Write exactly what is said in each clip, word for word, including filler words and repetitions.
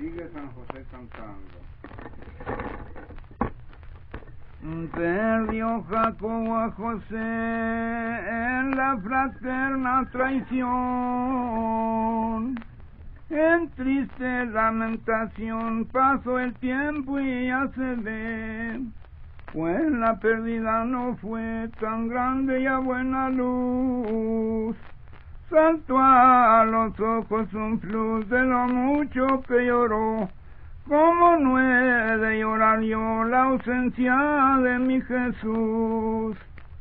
Sigue San José cantando. Perdió Jacobo a José en la fraterna traición. En triste lamentación pasó el tiempo y ya se ve, pues la pérdida no fue tan grande y a buena luz. Saltó a los ojos un flux de lo mucho que lloró. ¿Cómo no he de llorar yo la ausencia de mi Jesús?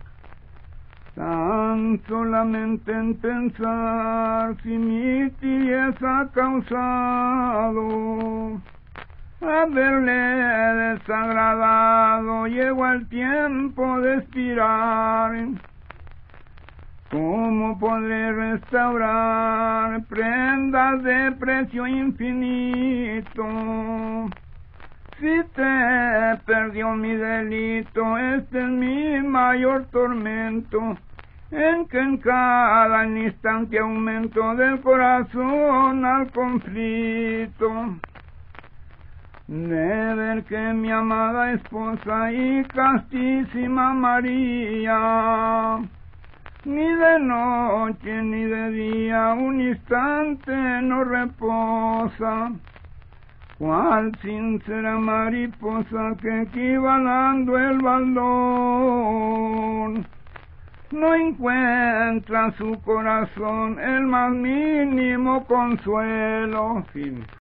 Tan solamente en pensar si mi tibieza ha causado haberle desagradado, llegó el tiempo de expirar. ¿Cómo podré restaurar prendas de precio infinito? Si te perdió mi delito, este es mi mayor tormento, en que en cada instante aumento del corazón al conflicto. De ver que mi amada esposa y castísima María, ni de noche ni de día un instante no reposa, cual sincera mariposa que equivalando el baldón no encuentra su corazón el más mínimo consuelo. Fin.